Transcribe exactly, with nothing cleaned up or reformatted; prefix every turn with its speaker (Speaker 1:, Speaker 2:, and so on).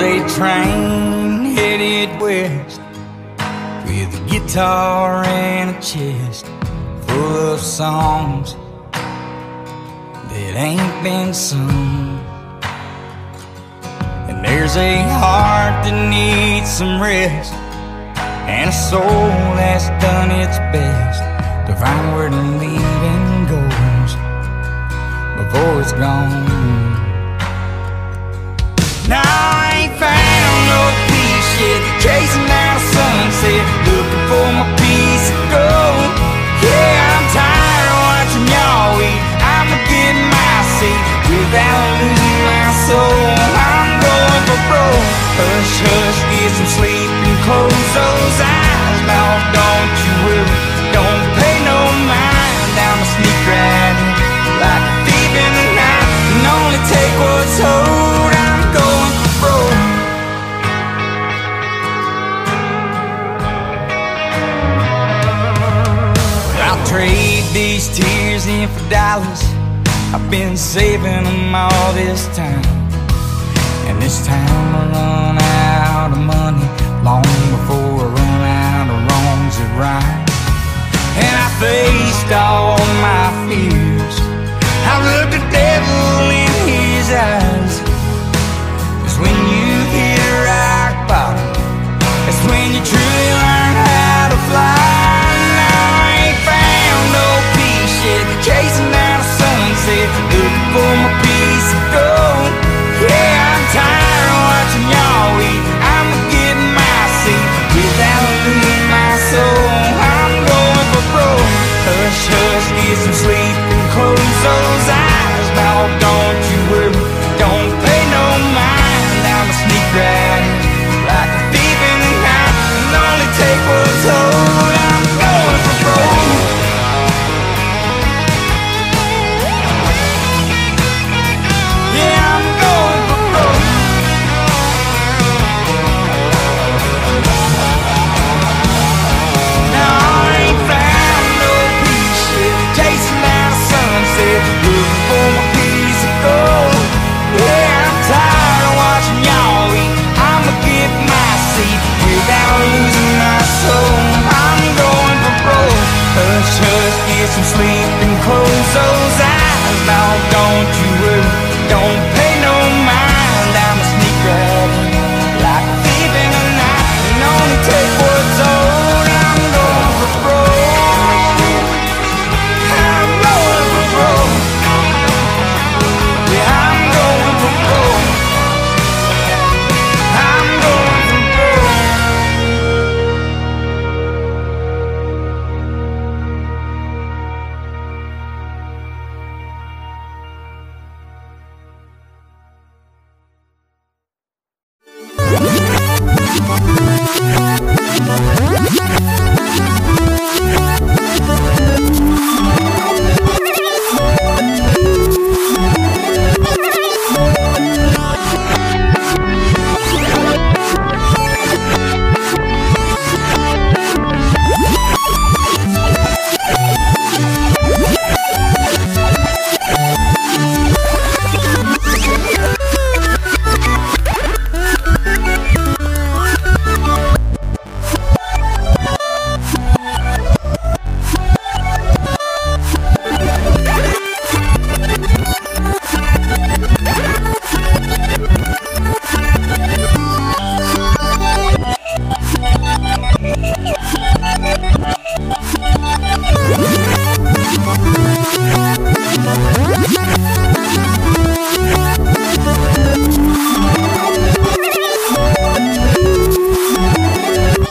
Speaker 1: a train headed west with a guitar and a chest full of songs that ain't been sung. And there's a heart that needs some rest and a soul that's done its best to find where the leaving goes before it's gone. Now I ain't found no peace yet, chasing down a sunset, looking for my piece of gold. Yeah, I'm tired of watching y'all eat. I'ma get my seat without losing my soul. I'm going for broke. Hush, hush, get some sleep and close those eyes. Now don't you worry, don't pay no mind. I'ma sneak right in like a thief in the night and only take what's owed. I'm going for broke. I'll trade these tears in for dollars. I've been saving them all this time, and this time I run out of money long before I run out of wrongs that rhyme. And I faced all my fears, I looked the devil in his eyes. 'Cause when you hit rock bottom, that's when you truly learn how to fly. Now I ain't found no peace yet, chasing down a sunset, looking for my piece of gold. Yeah, I'm tired of watching y'all eat. I'ma get my seat without losing my soul. I'm going for broke. Hush, hush, get some sleep and close those eyes. Now don't you worry, don't pay no mind. I'ma sneak right in like a thief in the night and only take what's owed. I'm going for broke. Yeah, I'm going for broke. Now I ain't found no peace yet, chasing down a sunset, looking for my piece of gold. Yeah, I'm tired of watching y'all eat. I'ma get my seat without losing my soul. I'm going for broke. Hush, hush, get some sleep and close those eyes. Now don't you worry, don't pay